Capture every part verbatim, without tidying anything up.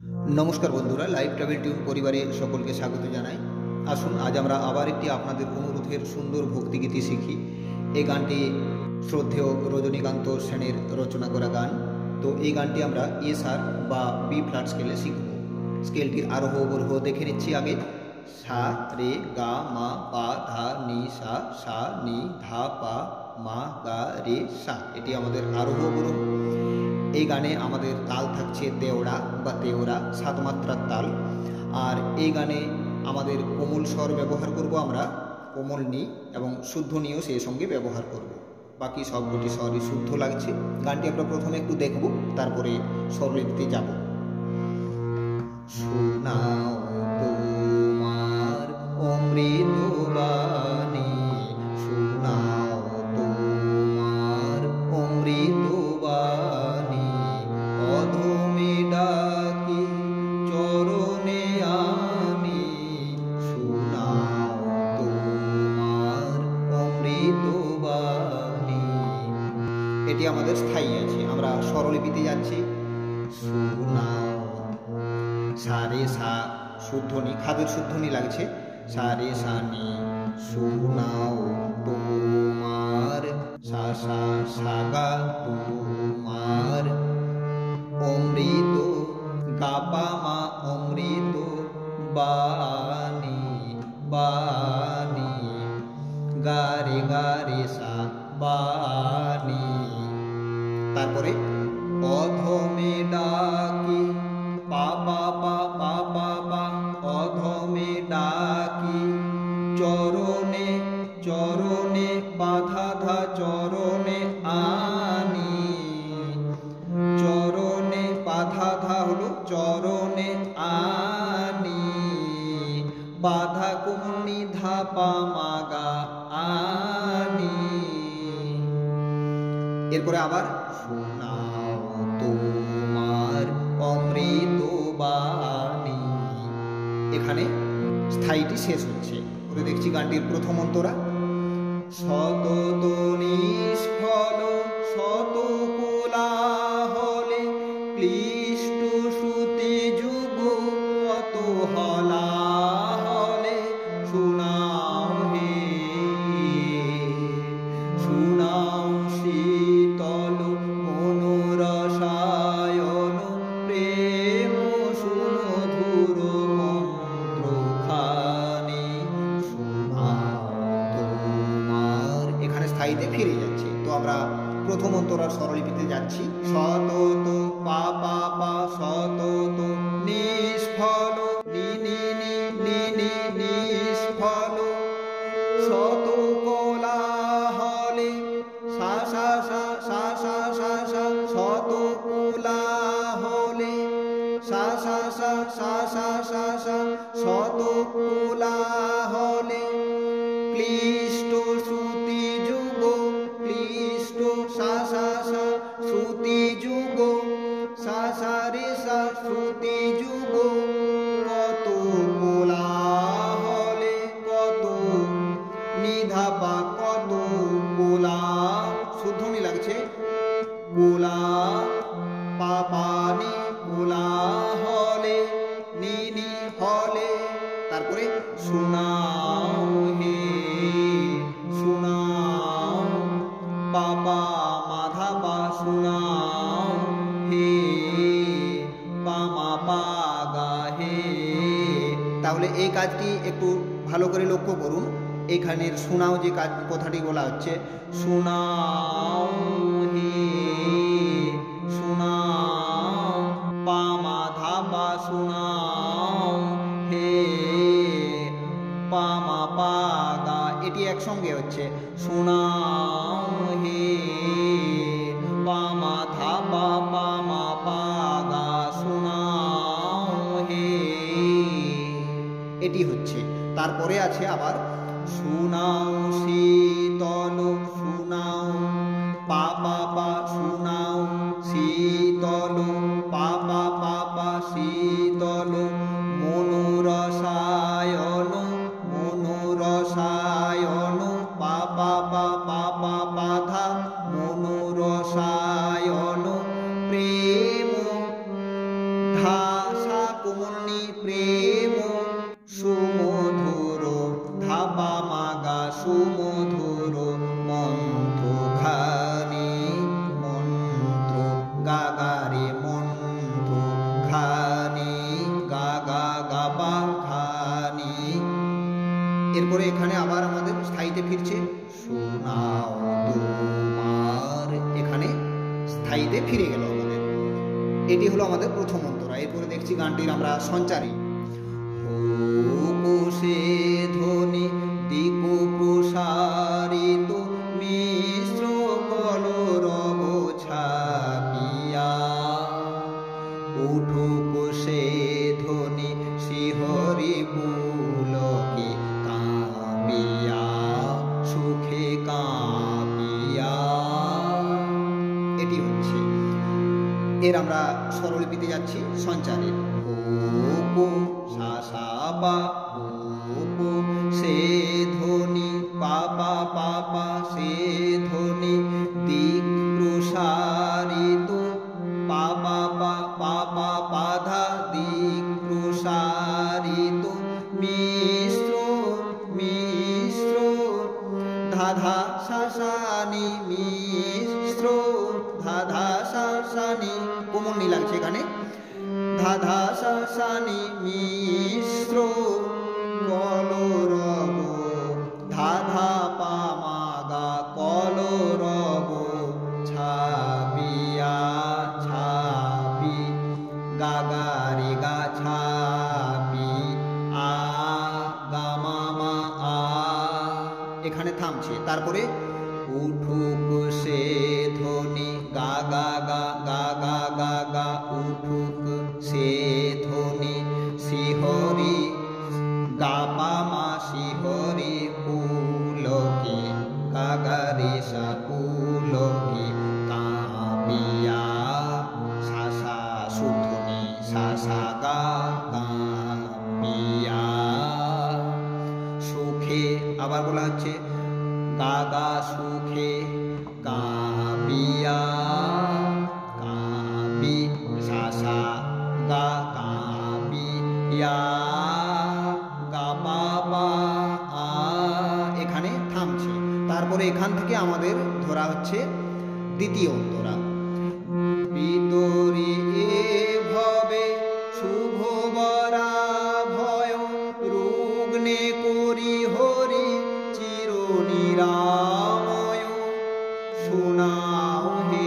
नमस्कार बंधुरा live travel टिউন परिवारे सकलके स्वागत जानाई। आसुन आज आमरा आबार एकटी आपनादेर अनुरोधेर सुंदर भक्तिगीति शिखी। এই গানটি শ্রদ্ধেয় রজনীকান্ত সেনের রচনা করা গান। তো এই গানটি আমরা এ সার বা বি ফ্ল্যাট স্কেলে শিখব। স্কেলটির আরোহ অবরোহ দেখে নিচ্ছি আগে। সা রে গা মা পা ধা নি সা সা নি ধা পা মা গা রে সা, এটি আমাদের আরোহ অবরোহ। এই গানে আমাদের তাল থাকছে তেওড়া বা তেওড়া, সাত মাত্রার তাল। আর এই গানে আমাদের কোমল স্বর ব্যবহার করব আমরা, কোমল নি এবং শুদ্ধ নিও সেই সঙ্গে ব্যবহার করব। বাকি সবকটি স্বরই শুদ্ধ লাগছে। গানটি আমরা প্রথমে একটু দেখব, তারপরে স্বরলিপিতে যাব। শোনাও তোমার অমৃত বাণী, শোনাও তোমার অমৃত বাণী, অধমে ডাকি চরণে আনি, শোনাও তোমার অমৃত বাণী। এটি আমাদের স্থায়ী আছে। আমরা স্বরলিপিতে যাচ্ছি। শোনাও সা রে সা শুদ্ধনি, খাদের শুদ্ধনি লাগছে। সা রে সা নি, শোনাও তোমার সা সা সা গা তোমার অমৃত, গা পা মা অমৃত বাণী বাণী, গা রে গা রে সা বাণী। তারপরে অধমে ডাকি পা পা পা পা পা পা, অধমে ডাকি চরণে চরণে বাধা ধা চরণে আনি, চরণে বাধা ধা হলো চরণে আনি, বাধা কোমনি ধা পা মা গা আনি। এরপরে আবার শোনাও তোমার অমৃত বাণী। এখানে স্থায়ীটি শেষ হচ্ছে। দেখছি গানটির প্রথম অন্তরা। শত নিষ্ফল শত কোলাহলে ক্লিষ্ট শ্রুতি যুগ কত হলাহলে, শোনাও হে শোনাও শীতল মনোরসায়ন প্রেম সুমধুর মন্ত্রখানি, শোনাও তোমার। এখানে স্থায়ীতে ফিরে যাচ্ছে। তো আমরা প্রথম অন্তরার স্বরলিপিতে যাচ্ছি। শতত পা পা পা শতত নিষ্ফল নি নি নি নি নি নিষ্ফল, শত কোলাহলে সা সা সা সা সা সা সা, শত কোলাহলে সা সা সা সা সা সা সা, শত কোলাহলে ক্লিষ্ট শ্রুতি যুগ ক্লিষ্ট সা সা সা শ্রুতি যুগ সা সা রে সা শ্রুতি যুগ কত কোলাহলে কত নিধা পা কত কোলা, শুদ্ধনি লাগছে কোলা পা পা নি কোলা হলে নি নি হলে। তারপরে শোনাও হে শোনাও বাবা মাধা পা, শোনাও হে পা মা পা গা হে। তাহলে এই কাজটি একটু ভালো করে লক্ষ্য করুন। এখানের শোনাও যে কাজ কথাটি বলা হচ্ছে, শোনাও হে শোনাও পা মা ধা পা, শোনাও হে পা মা পা গা, এটি একসঙ্গে হচ্ছে শোনাও হে পা মা ধা পা পা মা পা গা, শোনাও হে, এটি হচ্ছে। তারপরে আছে আবার শোনাও শীতল শোনাও পা পা পা, শোনাও শীতল পা পা পা পা শীতল মনোরসায়ন মনোরসায়ন পা পা পা পা পা বাধা মনোরসায়ন প্রেম ধা সা কোমলনি প্রেম সুমধুর ধাপা মাগা সুমধুর মন্ত্র খানি মন্ত্র গাগারে মন্ত্র খানি গাগা গাবা খানি। এরপরে এখানে আবার আমাদের স্থায়ীতে ফিরছে শোনাও তোমার, এখানে স্থায়ীতে ফিরে গেল আমাদের। এটি হলো আমাদের প্রথম অন্তরা। এরপরে দেখছি গানটির আমরা সঞ্চারী। কোষে ধ্বনি দিক প্রসারিত মিশ্র কলরব ছাপিয়া উঠুক সে ধ্বনি শিহরি পুলকে কাঁপিয়া সুখে কাঁপিয়া। এটি হচ্ছে, এর আমরা স্বরলিপিতে যাচ্ছি সঞ্চারে। ও কো সা সা পা ও কো সে ধ্বনি পাপা পাপা সে ধ্বনি দিক প্রসারিত পাপা পা পাপা পাধা দিক প্রসারিত মিশ্র মিশ্র ধাধা শাসানি মিশ্র ধাধা শাসানি কোমলনি লাগছে এখানে ধাধা শাসানি মিশ্র কলরব ধাধা পামাগা কলরব ছাপিয়া ছাপি গাগারে গা ছাপি আ গামামা আ, এখানে থামছে। তারপরে উঠুক সে ধ্বনি গা গা গা গা গা গা গা উঠুক সে ধ্বনি শিহরি গাপা মা শিহরি পুলকে গাগারে সা পুলকে কাঁপিয়া সা সা সুধ্বনি সা সা গা কাঁপিয়া সুখে, আবার বলা হচ্ছে গাগা সুখে কাঁপিয়া কাঁপি সা সা গা কাঁপিয়া গা বাবা আ, এখানে থামছে। তারপরে এখান থেকে আমাদের ধরা হচ্ছে দ্বিতীয় অন্তরা। ভিতরে এ ভবে শুভ বরা ভয় রুগ্নে করি হরি চির নিরাময় শোনাও হে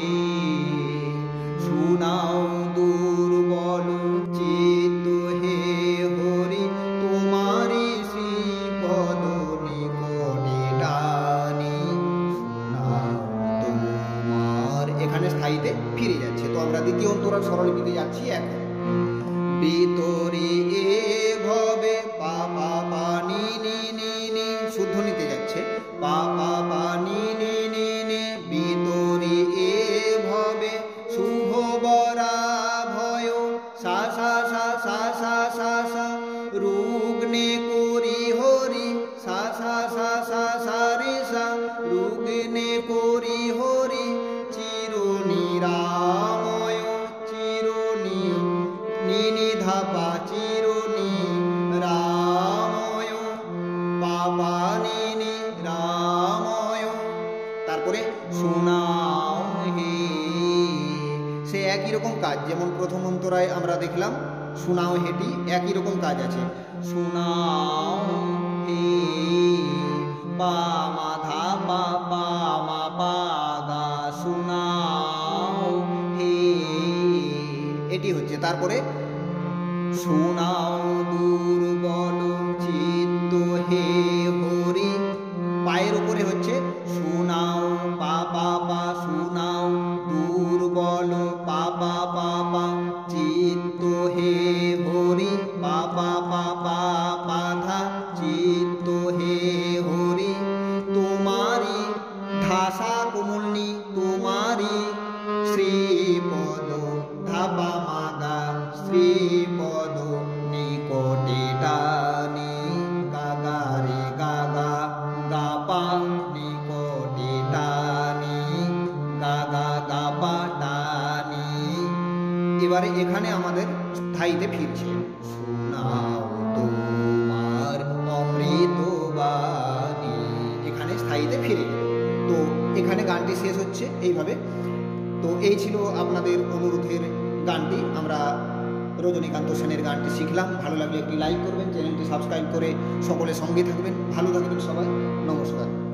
শোনাও দুর্বল চিত্ত হে হরি তোমারি শ্রীপদ নিকটে টানি শোনাও তোমার, এখানে স্থায়ীতে ফিরে যাচ্ছে। তো আমরা দ্বিতীয় অন্তরার স্বরলিপিতে যাচ্ছি এখন। ভিতরে এ ভবে পা পা পা নি নি নি নি শুদ্ধ নিতে যাচ্ছে পা পা পা নি নি নি নি ভিতরে এ ভবে শুভ বরা ভয় সা সা সা সা সা সা সা রুগ্নে করি হরি সা সা সা সা সা রে সা রুগ্নে করি হরি চির নিরাময় চির নি ধাপা চির নিরাময় পাপা নি রাময়। তারপরে শোনাও হে, সে একই রকম কাজ, যেমন প্রথম অন্তরায় আমরা দেখলাম শোনাও হেটি একই রকম কাজ আছে। শোনাও হে পা মা ধা পা পা মা পা গা শোনাও হে, এটি হচ্ছে। তারপরে শোনাও দুর্বল চিত্ত হে হরি, পায়ের উপরে হচ্ছে শোনাও পা পা পা শোনাও দুর্বল পা পা পা পা চিত্ত হে হরি পা পা পা পা পাধা চিত্ত হে হরি তোমারি ধাসা কোমলনি তোমারি শ্রীপদ ধাপা মাগা শ্রীপদ নিকটে টানি গাগারে গাগা গাপা নিকটে টানি গাগা গাপা টানি। এবারে এখানে আমাদের স্থায়ী স্থায়ীতে ফিরছে। শোনাও তোমার অমৃত বাণী, এখানে স্থায়ীতে ফিরে গেল। তো এখানে গানটি শেষ হচ্ছে এইভাবে। তো এই ছিল আপনাদের অনুরোধের গানটি, আমরা রজনীকান্ত সেনের গানটি শিখলাম। ভালো লাগলে একটি লাইক করবেন, চ্যানেলটি সাবস্ক্রাইব করে সকলে সঙ্গে থাকবেন। ভালো থাকবেন সবাই, নমস্কার।